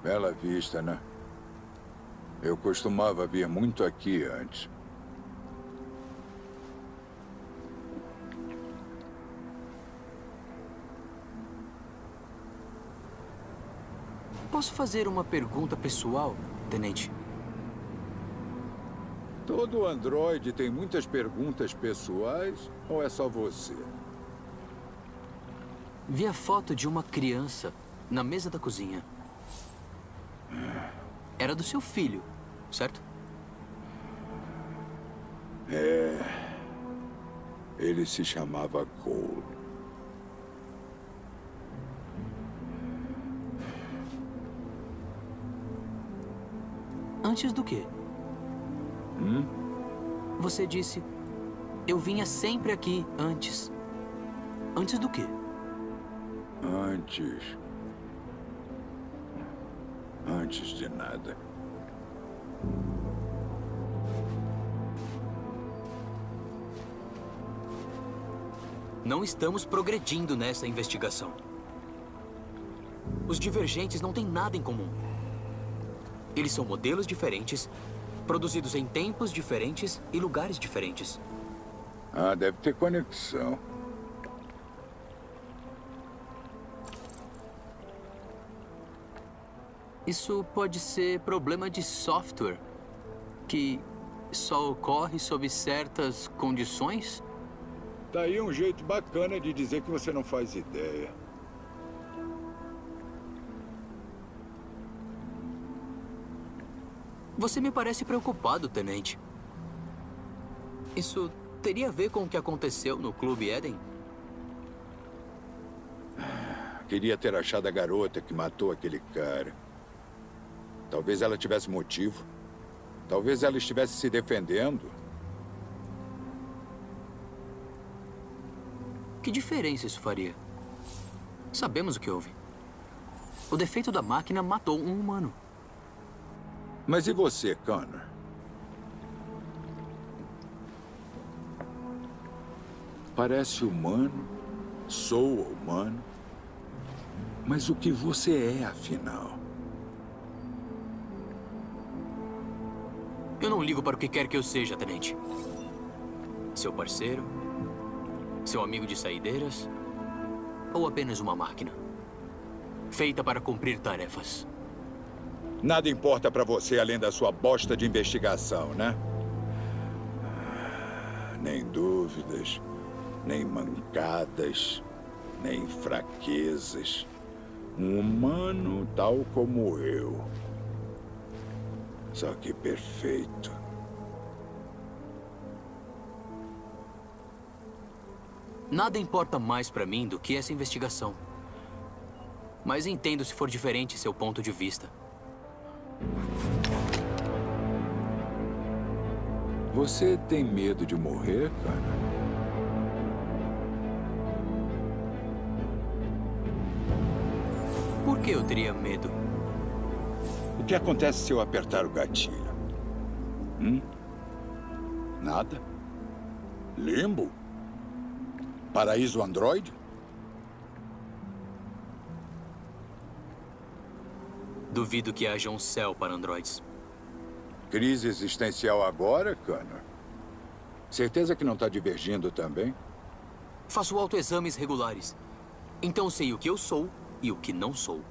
Bela vista, né? Eu costumava vir muito aqui antes. Posso fazer uma pergunta pessoal, tenente? Todo androide tem muitas perguntas pessoais ou é só você? Vi a foto de uma criança na mesa da cozinha. Era do seu filho, certo? Ele se chamava Cole. Antes do quê? Você disse, eu vinha sempre aqui antes. Antes do quê? Antes de nada. Não estamos progredindo nessa investigação. Os divergentes não têm nada em comum. Eles são modelos diferentes, produzidos em tempos diferentes e lugares diferentes. Ah, deve ter conexão. Isso pode ser problema de software, que só ocorre sob certas condições? Tá aí um jeito bacana de dizer que você não faz ideia. Você me parece preocupado, tenente. Isso teria a ver com o que aconteceu no Clube Eden? Queria ter achado a garota que matou aquele cara. Talvez ela tivesse motivo. Talvez ela estivesse se defendendo. Que diferença isso faria? Sabemos o que houve. O defeito da máquina matou um humano. Mas e você, Connor? Parece humano, soa humano. Mas o que você é, afinal? Eu não ligo para o que quer que eu seja, tenente. Seu parceiro? Seu amigo de saideiras? Ou apenas uma máquina? Feita para cumprir tarefas. Nada importa pra você além da sua bosta de investigação, né? Nem dúvidas, nem mancadas, nem fraquezas. Um humano tal como eu. Só que perfeito. Nada importa mais para mim do que essa investigação. Mas entendo se for diferente seu ponto de vista. Você tem medo de morrer, cara? Por que eu teria medo? O que acontece se eu apertar o gatilho? Nada? Limbo? Paraíso Android? Duvido que haja um céu para androides. Crise existencial agora, Connor? Certeza que não está divergindo também? Faço autoexames regulares. Então sei o que eu sou e o que não sou.